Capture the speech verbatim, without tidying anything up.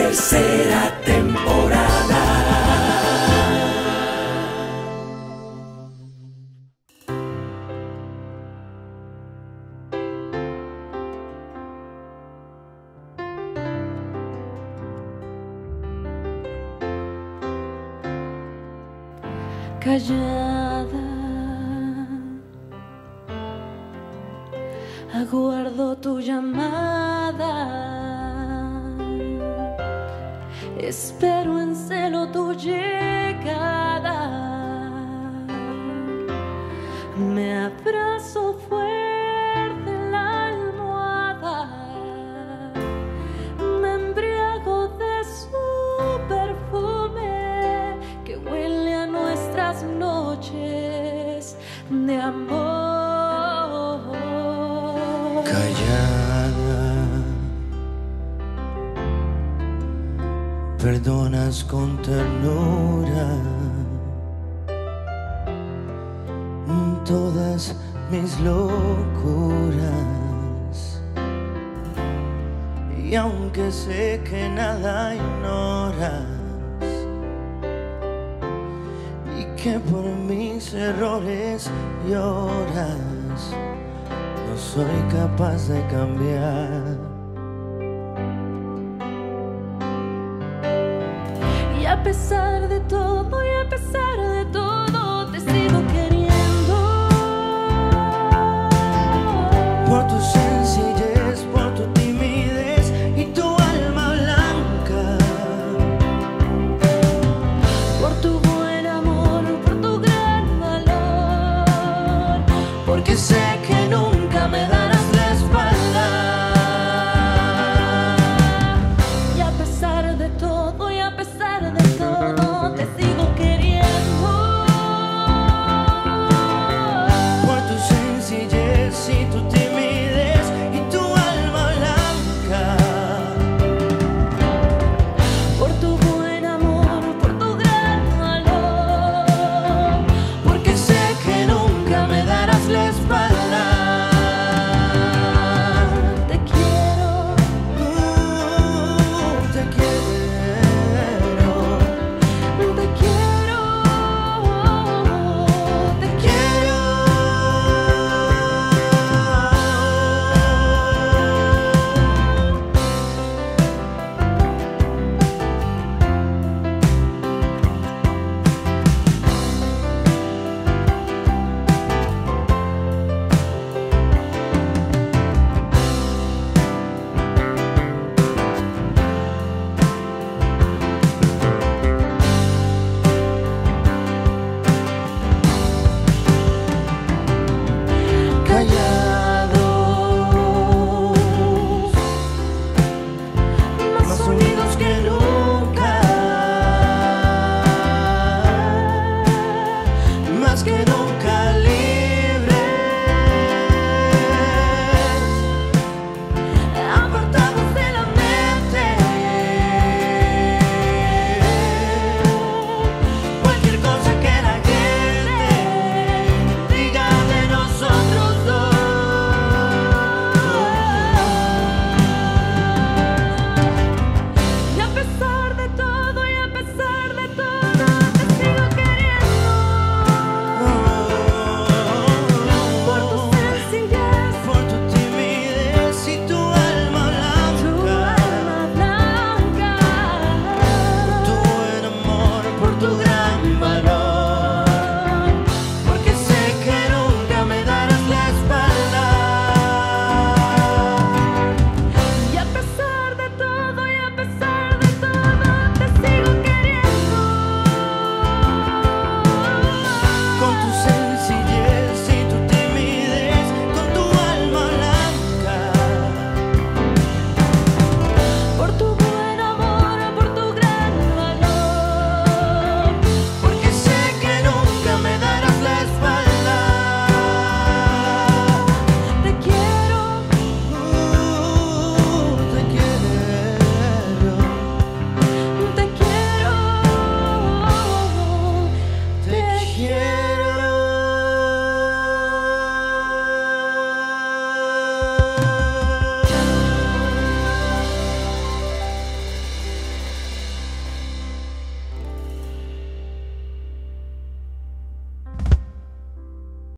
tercera temporada. Callada, aguardo tu llamada, espero en celo tu llegada, me abrazo fuerte en la almohada, me embriago de su perfume que huele a nuestras noches de amor. Callada, perdonas con ternura todas mis locuras, y aunque sé que nada ignoras y que por mis errores lloras, no soy capaz de cambiar. Y a pesar de todo, y a pesar de todo,